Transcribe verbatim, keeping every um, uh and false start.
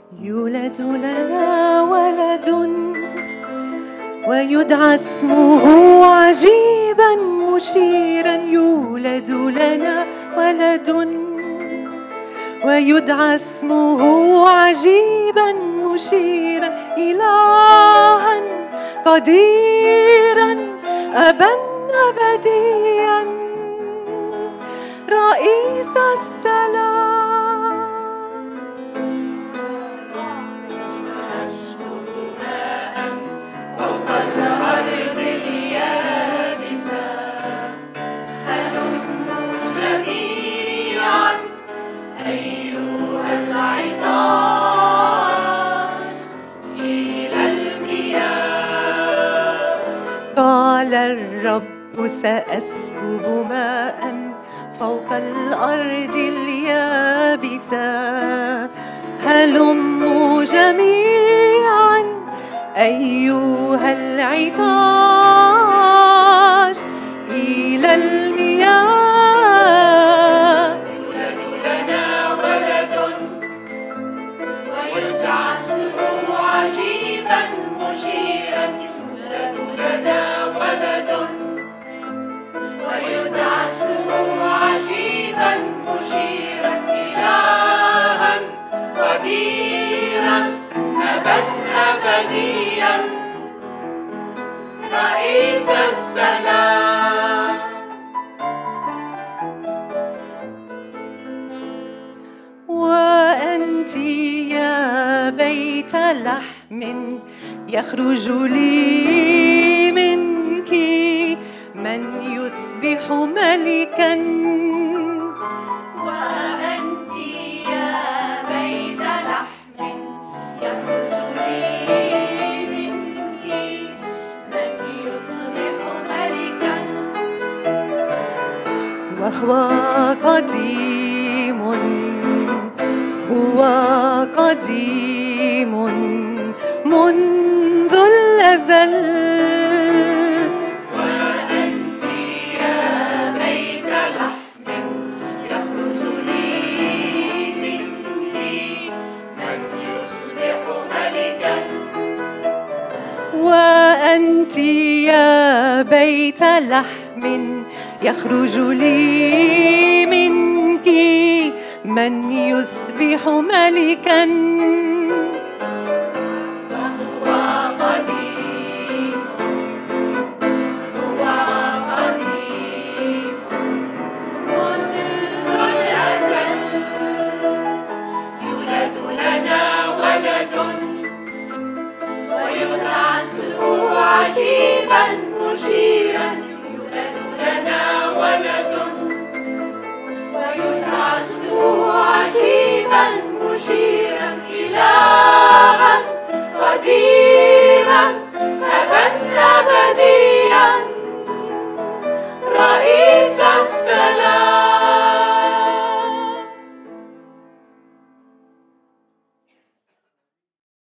يولد لنا ولد ويدعى اسمه عجيبا مشيرا. يولد لنا ولد ويدعى اسمه عجيبا مشيرا. إلها قديرا أبا أبديا رئيس السلام. أسكب ماء فوق الأرض اليابسة. هلموا جميعا أيها العطاش إلى المياه. قال الرب سأسكب ماء فوق الأرض اليابسة. هلموا جميعا أيها العطاش إلى المياه. يولد لنا ولد ويدعى اسمه عجيبا مشيرا. يولد لنا ولد ويدعى اسمه عجيبا مشيرا. إلها قديرا أبا أبديا رئيس السلام. وأنت يا بيت لحم يخرج لي منك من يصبح ملكا. وأنت يا بيت لحم يخرج لي منك من يصبح ملكا. وهو قديم هو قديم منذ الأزل. وأنت يا بيت لحم يخرج لي منك من يصبح ملكا. وأنت يا بيت لحم يخرج لي منك من يصبح ملكا.